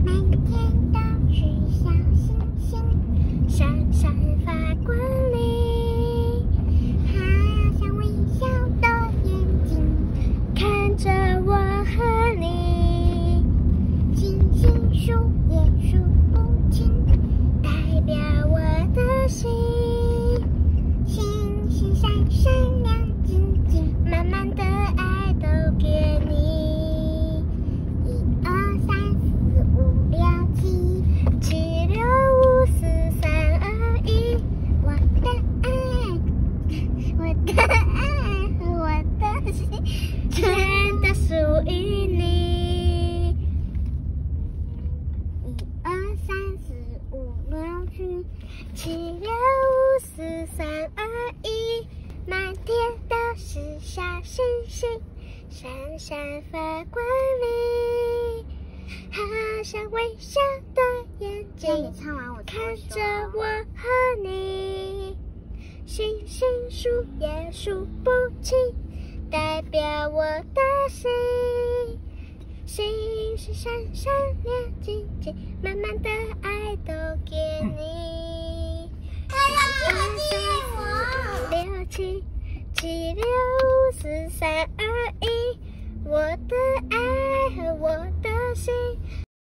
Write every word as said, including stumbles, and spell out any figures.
满天都是小星星，闪闪发光里，好像微笑的眼睛看着我和你。星星数也数不清，代表我的心。星星闪闪亮晶晶，满满的爱都给你。一二三四五六七，七六五四三二一。我的爱，我的爱，我的心，全都属于你。一二三四五六七，七六五四三二一。满天都是小星星，闪闪发光里，好像微笑的眼睛看着我和你。星星数也数不清，代表我的心。星星闪闪亮晶晶，满满的爱都给你。六七七六五四三二一，我的爱和我的心。